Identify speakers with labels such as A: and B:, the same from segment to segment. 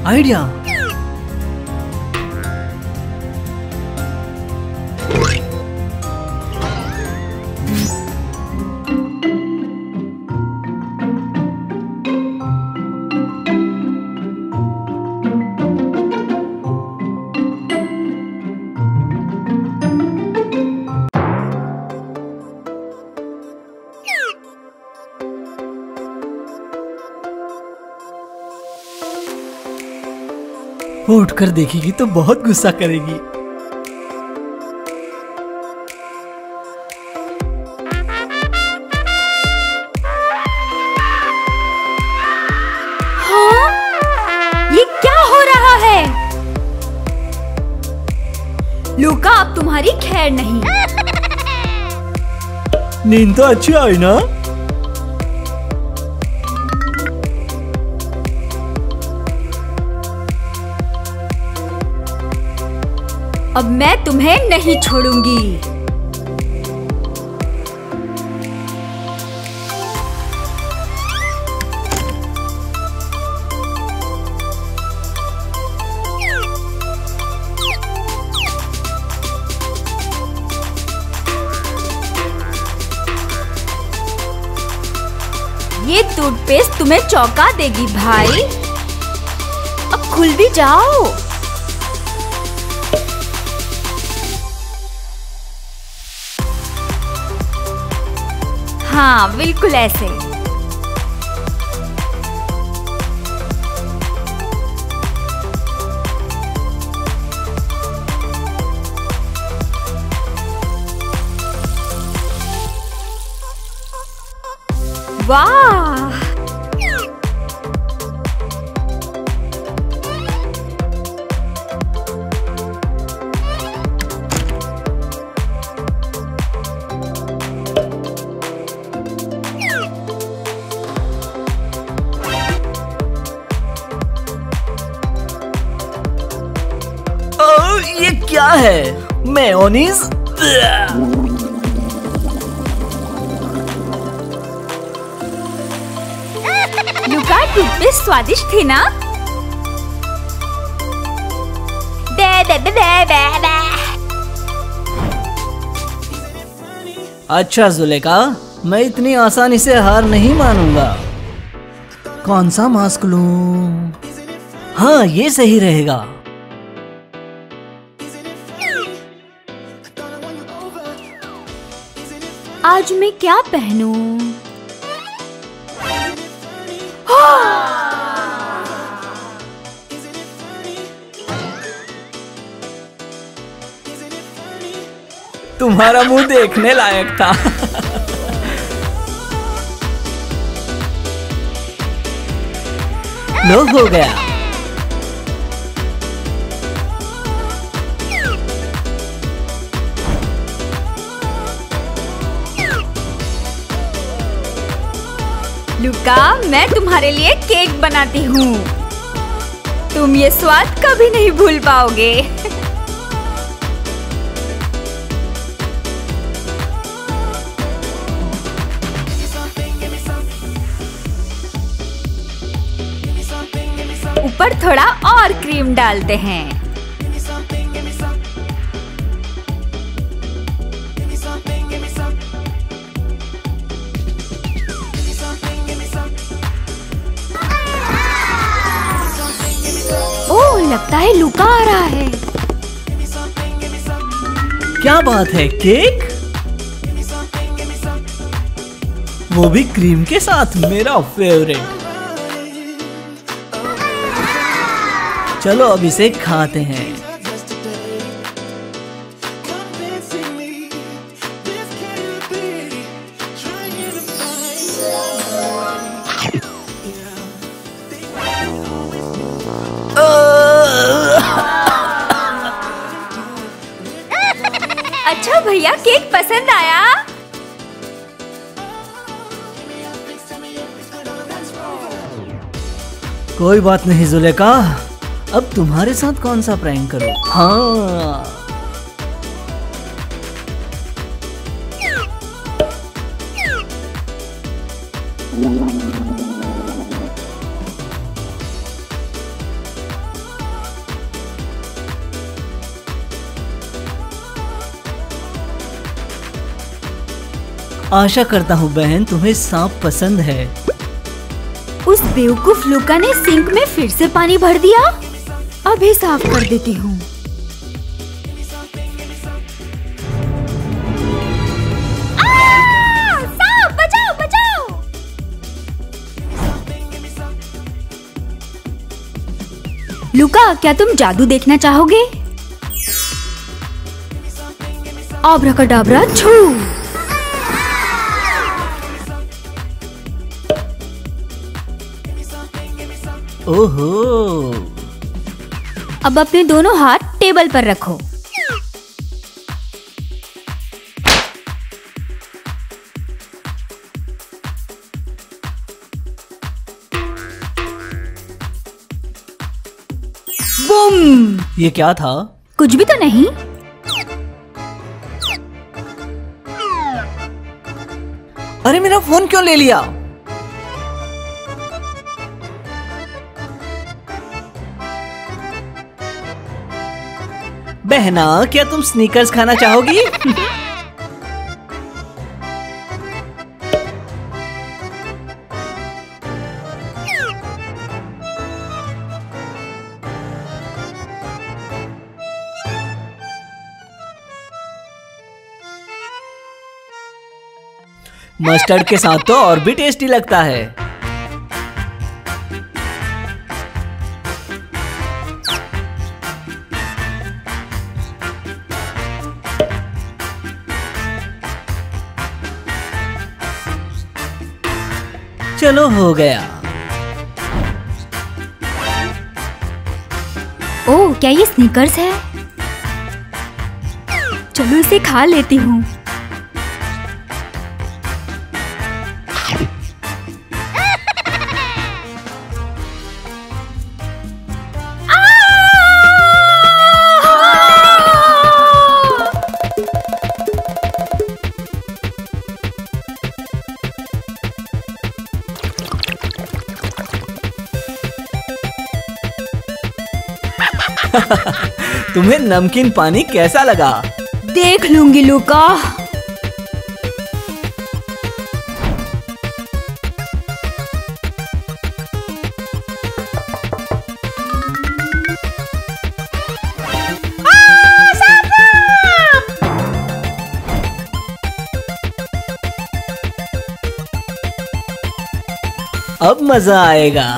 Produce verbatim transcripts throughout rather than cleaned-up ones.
A: Idea. वो उठकर देखेगी तो बहुत गुस्सा करेगी।
B: हाँ? ये क्या हो रहा है? लूका, अब तुम्हारी खैर नहीं।
A: नींद तो अच्छी आई ना?
B: अब मैं तुम्हें नहीं छोड़ूंगी। ये टूथपेस्ट तुम्हें चौंका देगी भाई। अब खुल भी जाओ। हाँ, बिल्कुल ऐसे। वाह!
A: ये क्या है? मेयोनीज?
B: लूका, टूथपेस्ट स्वादिष्ट थी ना? बे बे बे बे बे बे।
A: अच्छा जुलेखा, मैं इतनी आसानी से हार नहीं मानूंगा। कौन सा मास्क लूं? हाँ, ये सही रहेगा।
B: आज मैं क्या पहनूं?
A: तुम्हारा मुंह देखने लायक था। लो, हो गया।
B: लूका, मैं तुम्हारे लिए केक बनाती हूँ। तुम ये स्वाद कभी नहीं भूल पाओगे। ऊपर थोड़ा और क्रीम डालते हैं। ओह, लगता है लूका आ रहा है।
A: क्या बात है, केक? वो भी क्रीम के साथ, मेरा फेवरेट। चलो अब इसे खाते हैं।
B: अच्छा भैया, केक पसंद आया?
A: कोई बात नहीं जुलेखा, अब तुम्हारे साथ कौन सा प्रैंक करूं? हाँ, आशा करता हूँ बहन तुम्हें सांप पसंद है।
B: उस बेवकूफ लुका ने सिंक में फिर से पानी भर दिया। अभी साफ कर देती हूँ। सांप बचाओ बचाओ। लुका, क्या तुम जादू देखना चाहोगे? आब्राकाडाब्रा छू।
A: ओहो।
B: अब अपने दोनों हाथ टेबल पर रखो। बूम!
A: ये क्या था?
B: कुछ भी तो नहीं।
A: अरे मेरा फोन क्यों ले लिया? बहना, क्या तुम स्नीकर्स खाना चाहोगी? मस्टर्ड के साथ तो और भी टेस्टी लगता है। चलो हो गया।
B: ओह, क्या ये स्नीकर्स है? चलो इसे खा लेती हूँ।
A: तुम्हें नमकीन पानी कैसा लगा?
B: देख लूंगी लुका।
A: अब मजा आएगा।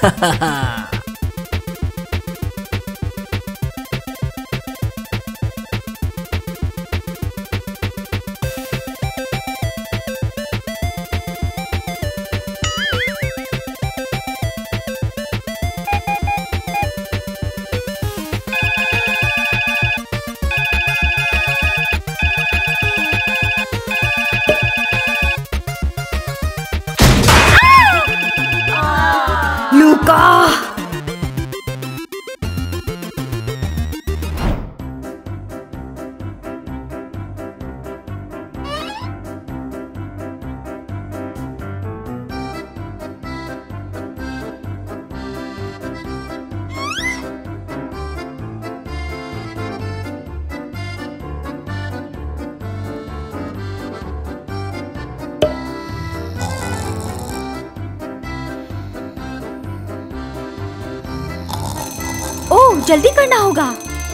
B: लुका! ओह, जल्दी करना होगा।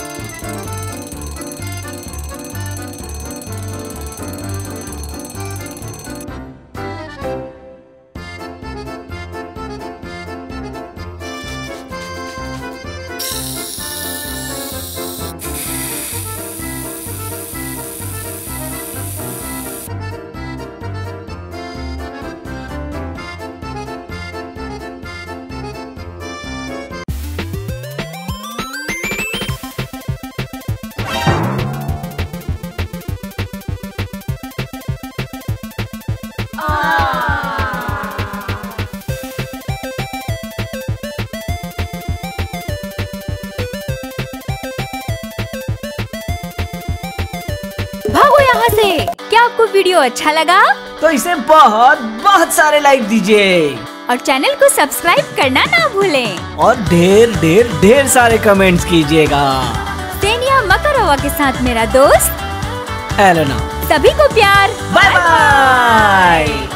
B: भागो यहाँ से। क्या आपको वीडियो अच्छा लगा?
A: तो इसे बहुत बहुत सारे लाइक दीजिए
B: और चैनल को सब्सक्राइब करना ना भूलें।
A: और ढेर ढेर ढेर सारे कमेंट्स कीजिएगा।
B: सेनिया मकरवा के साथ मेरा दोस्त
A: एलेना।
B: सभी को प्यार।
A: Bye bye.